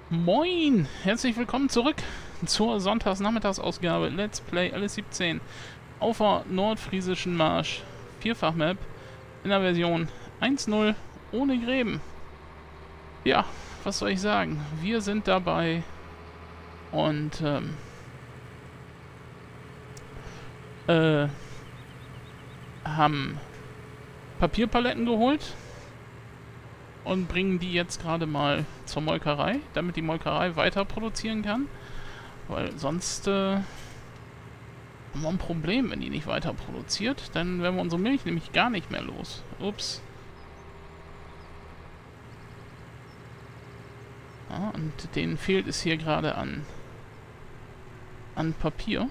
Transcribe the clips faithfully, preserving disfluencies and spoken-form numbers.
Moin! Herzlich willkommen zurück zur Sonntagsnachmittagsausgabe Let's Play L S siebzehn auf der nordfriesischen Marsch Vierfach-Map in der Version eins Punkt null ohne Gräben. Ja, was soll ich sagen? Wir sind dabei und ähm, äh, haben Papierpaletten geholt und bringen die jetzt gerade mal zur Molkerei, damit die Molkerei weiter produzieren kann. Weil sonst äh, haben wir ein Problem, wenn die nicht weiter produziert. Dann werden wir unsere Milch nämlich gar nicht mehr los. Ups. Ja, und denen fehlt es hier gerade an, an Papier.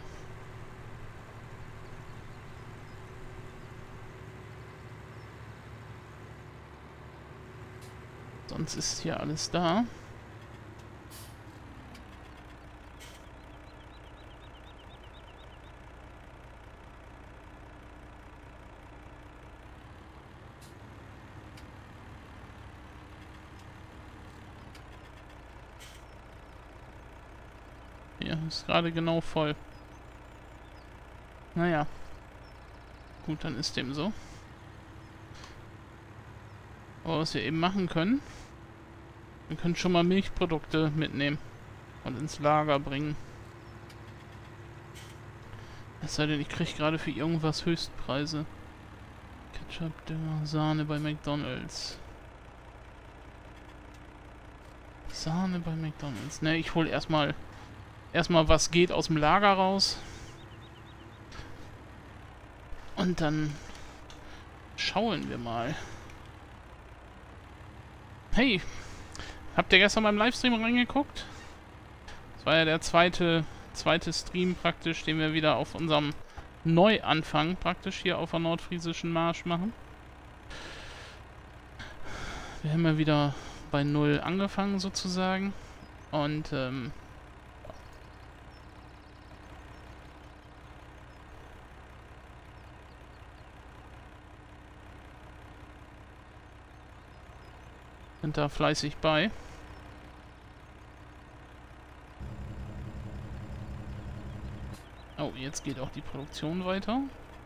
Sonst ist hier alles da. Hier ist gerade genau voll. Naja. Gut, dann ist dem so. Aber was wir eben machen können, wir können schon mal Milchprodukte mitnehmen und ins Lager bringen. Es sei denn, ich kriege gerade für irgendwas Höchstpreise. Ketchup, Dünger, Sahne bei McDonald's. Sahne bei McDonald's. Ne, ich hole erstmal erstmal was geht aus dem Lager raus. Und dann schauen wir mal. Hey, habt ihr gestern beim Livestream reingeguckt? Das war ja der zweite, zweite Stream praktisch, den wir wieder auf unserem Neuanfang praktisch hier auf der nordfriesischen Marsch machen. Wir haben ja wieder bei Null angefangen sozusagen. Und ähm, sind da fleißig bei. Oh, jetzt geht auch die Produktion weiter.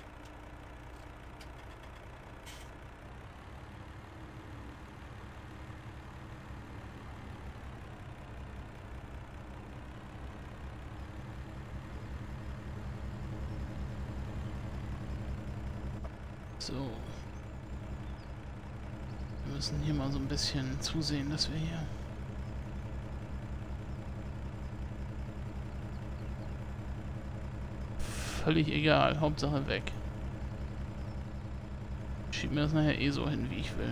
So. Wir müssen hier mal so ein bisschen zusehen, dass wir hier... Völlig egal, Hauptsache weg. Ich schieb mir das nachher eh so hin, wie ich will.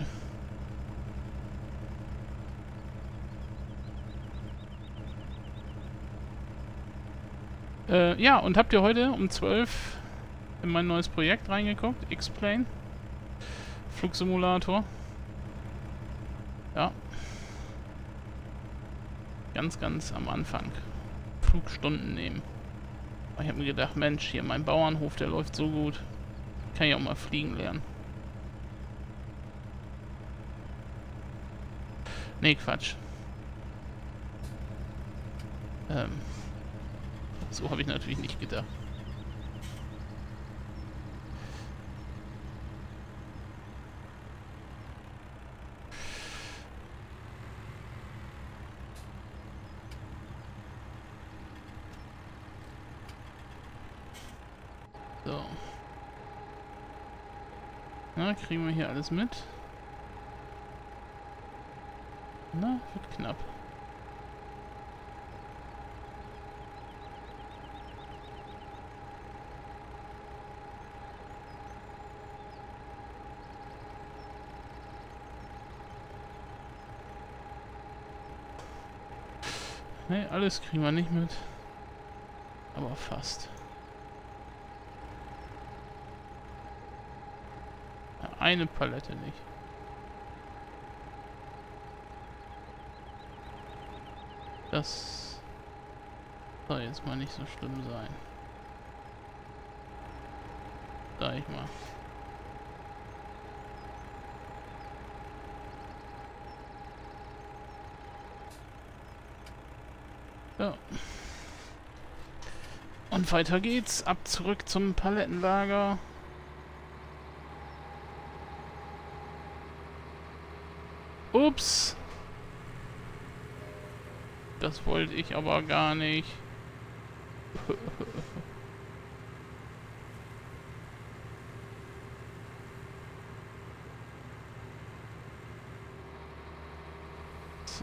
Äh, ja, und habt ihr heute um zwölf in mein neues Projekt reingeguckt? X-Plane. Flugsimulator. Ja. Ganz, ganz am Anfang. Flugstunden nehmen. Ich habe mir gedacht, Mensch, hier mein Bauernhof, der läuft so gut. Kann ich auch mal fliegen lernen. Nee, Quatsch. Ähm. So habe ich natürlich nicht gedacht. So. Na, kriegen wir hier alles mit? Na, wird knapp. Ne, alles kriegen wir nicht mit. Aber fast. Ja, eine Palette nicht. Das soll jetzt mal nicht so schlimm sein. Sag ich mal. Ja. Und weiter geht's. Ab zurück zum Palettenlager. Ups. Das wollte ich aber gar nicht. So.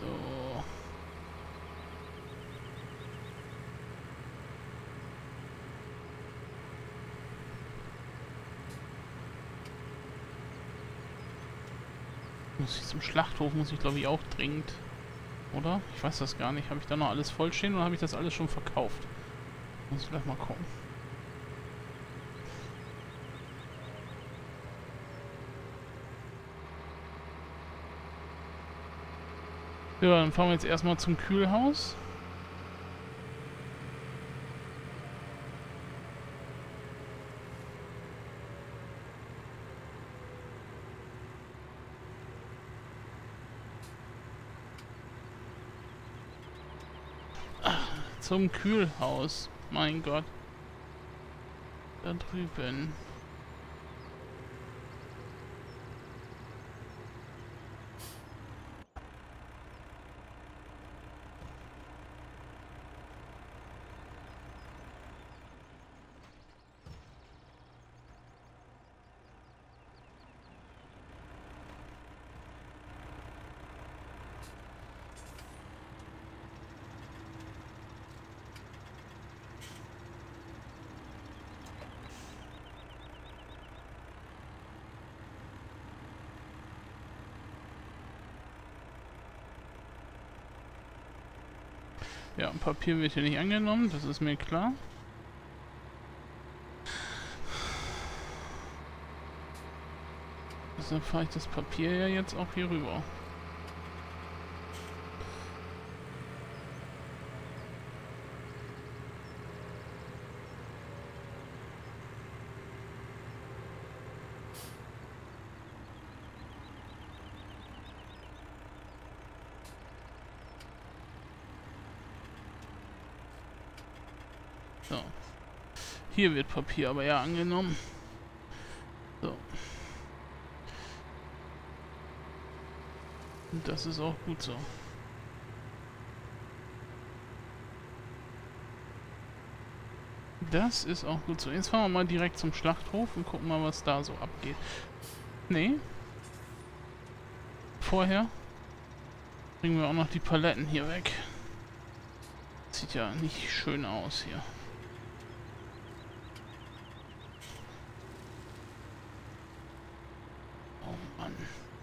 Muss ich zum Schlachthof, muss ich glaube ich auch dringend. Oder? Ich weiß das gar nicht. Habe ich da noch alles vollstehen oder habe ich das alles schon verkauft? Muss ich gleich mal gucken. Ja, dann fahren wir jetzt erstmal zum Kühlhaus. Zum Kühlhaus. Mein Gott. Da drüben. Ja, Papier wird hier nicht angenommen, das ist mir klar. Deshalb fahre ich das Papier ja jetzt auch hier rüber. So. Hier wird Papier aber ja angenommen. So. Und das ist auch gut so. Das ist auch gut so. Jetzt fahren wir mal direkt zum Schlachthof und gucken mal, was da so abgeht. Nee. Vorher bringen wir auch noch die Paletten hier weg. Sieht ja nicht schön aus hier. Oh Mann.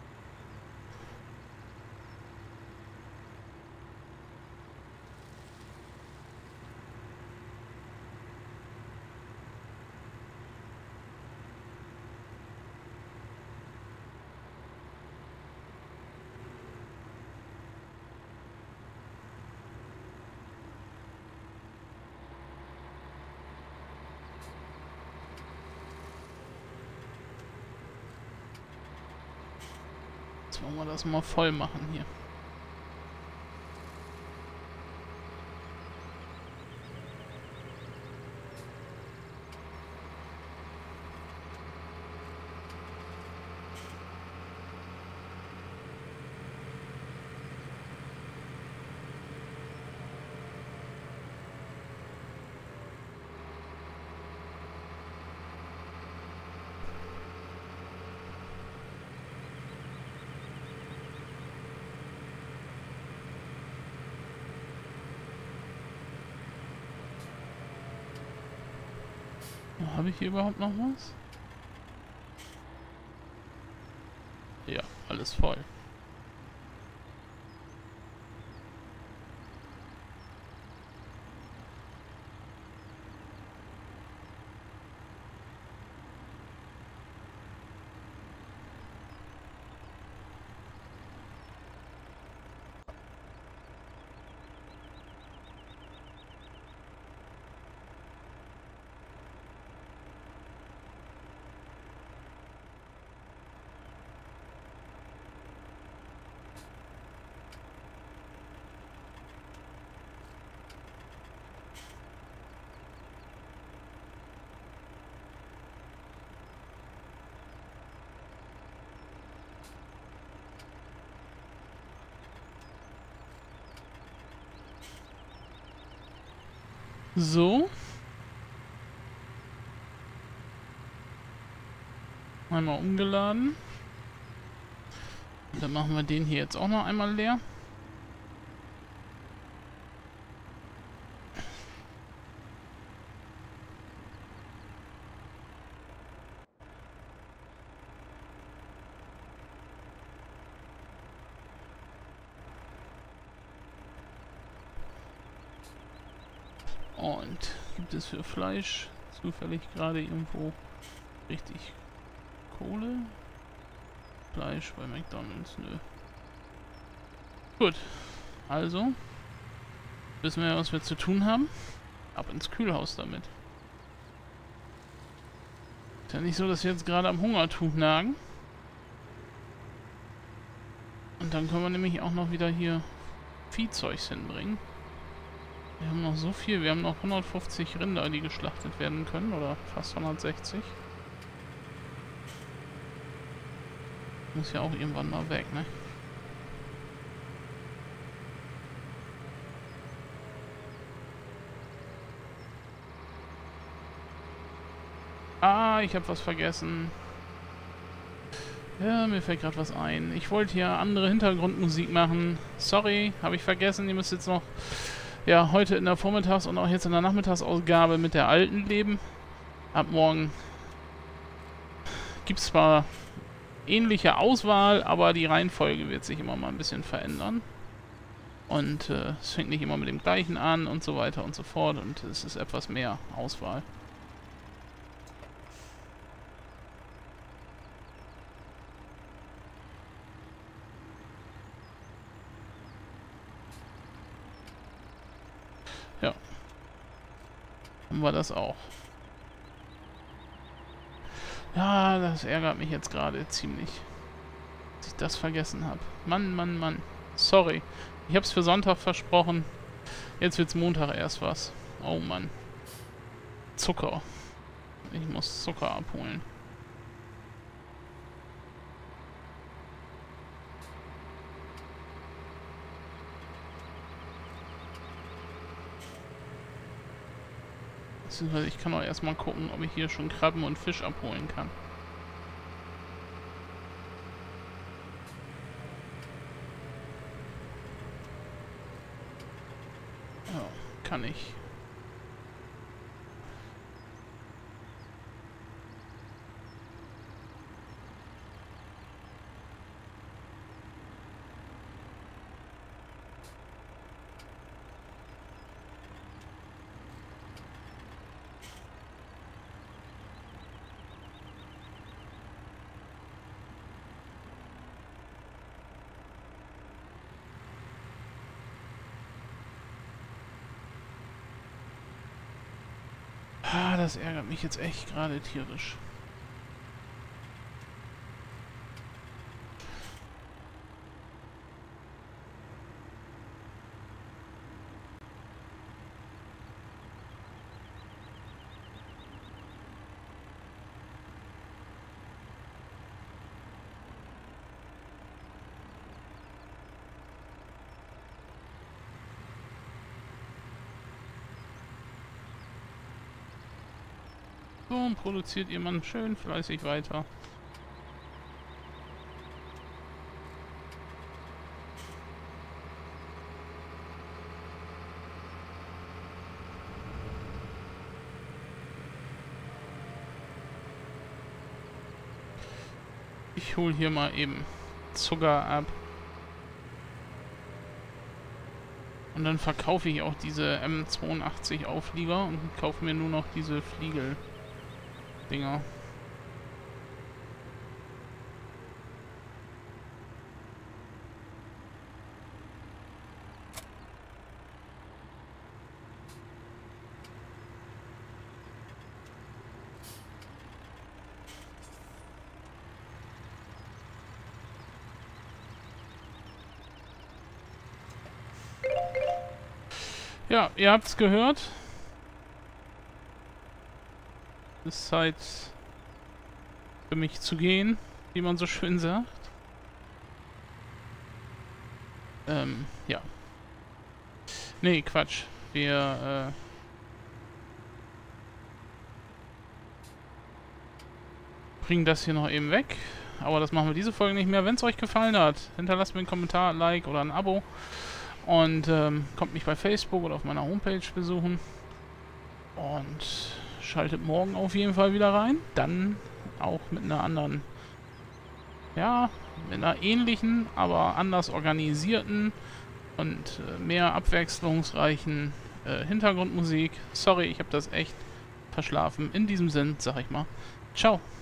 Jetzt wollen wir das mal voll machen hier. Habe ich hier überhaupt noch was? Ja, alles voll. So. Einmal umgeladen. Und dann machen wir den hier jetzt auch noch einmal leer. Und gibt es für Fleisch zufällig gerade irgendwo richtig Kohle? Fleisch bei McDonald's, nö. Gut, also wissen wir, was wir zu tun haben. Ab ins Kühlhaus damit. Ist ja nicht so, dass wir jetzt gerade am Hungertuch nagen. Und dann können wir nämlich auch noch wieder hier Viehzeugs hinbringen. Wir haben noch so viel. Wir haben noch hundertfünfzig Rinder, die geschlachtet werden können. Oder fast hundertsechzig. Muss ja auch irgendwann mal weg, ne? Ah, ich habe was vergessen. Ja, mir fällt gerade was ein. Ich wollte hier andere Hintergrundmusik machen. Sorry, habe ich vergessen. Ihr müsst jetzt noch... ja, heute in der Vormittags- und auch jetzt in der Nachmittagsausgabe mit der alten leben. Ab morgen gibt es zwar ähnliche Auswahl, aber die Reihenfolge wird sich immer mal ein bisschen verändern. Und äh, es fängt nicht immer mit dem gleichen an und so weiter und so fort. Und es ist etwas mehr Auswahl. Ja. Haben wir das auch. Ja, das ärgert mich jetzt gerade ziemlich, dass ich das vergessen habe. Mann, Mann, Mann. Sorry. Ich habe es für Sonntag versprochen. Jetzt wird's Montag erst was. Oh Mann. Zucker. Ich muss Zucker abholen. Beziehungsweise ich kann auch erstmal gucken, ob ich hier schon Krabben und Fisch abholen kann. Ja, kann ich. Ah, das ärgert mich jetzt echt gerade tierisch. So, und produziert jemand schön fleißig weiter. Ich hole hier mal eben Zucker ab. Und dann verkaufe ich auch diese M zweiundachtzig Auflieger und kaufe mir nur noch diese Fliegel. Dinger. Ja, ihr habt's gehört. Es ist Zeit für mich zu gehen, wie man so schön sagt. Ähm, ja. Nee, Quatsch. Wir, bringen das hier noch eben weg. Aber das machen wir diese Folge nicht mehr. Wenn es euch gefallen hat, hinterlasst mir einen Kommentar, ein Like oder ein Abo. Und ähm, kommt mich bei Facebook oder auf meiner Homepage besuchen. Und schaltet morgen auf jeden Fall wieder rein. Dann auch mit einer anderen, ja, mit einer ähnlichen, aber anders organisierten und äh, mehr abwechslungsreichen äh, Hintergrundmusik. Sorry, ich habe das echt verschlafen. In diesem Sinn, sag ich mal, ciao.